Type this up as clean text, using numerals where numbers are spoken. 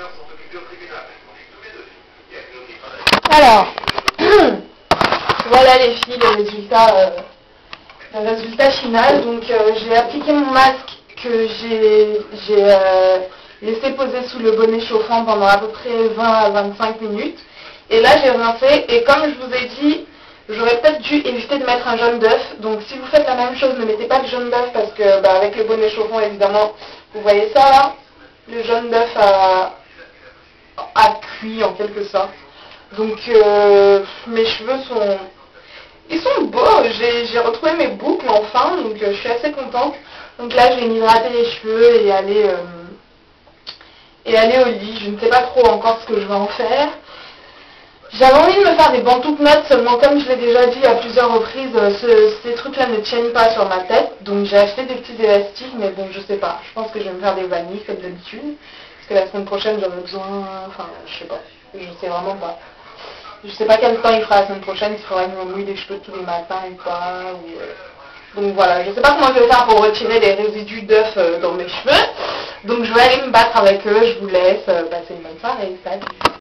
Alors, voilà les filles, le résultat final. Donc j'ai appliqué mon masque que j'ai laissé poser sous le bonnet chauffant pendant à peu près 20 à 25 minutes. Et là j'ai rincé et comme je vous ai dit, j'aurais peut-être dû éviter de mettre un jaune d'œuf. Donc si vous faites la même chose, ne mettez pas de jaune d'œuf parce que avec le bonnet chauffant évidemment, vous voyez ça là, le jaune d'œuf a cuit en quelque sorte. Donc mes cheveux ils sont beaux, j'ai retrouvé mes boucles enfin, donc je suis assez contente. Donc là je vais m'hydrater les cheveux et aller au lit. Je ne sais pas trop encore ce que je vais en faire. J'avais envie de me faire des bantouknotes, seulement comme je l'ai déjà dit à plusieurs reprises, ces trucs-là ne tiennent pas sur ma tête. Donc j'ai acheté des petits élastiques, mais bon, je sais pas. Je pense que je vais me faire des vanilles comme d'habitude. Parce que la semaine prochaine, j'en ai besoin. Enfin, je sais pas. Je sais vraiment pas. Je sais pas quel temps il fera la semaine prochaine, s'il faudra que je me mouille les cheveux tous les matins ou pas. Donc voilà, je sais pas comment je vais faire pour retirer les résidus d'œufs dans mes cheveux. Donc je vais aller me battre avec eux, je vous laisse. Passez une bonne soirée, salut.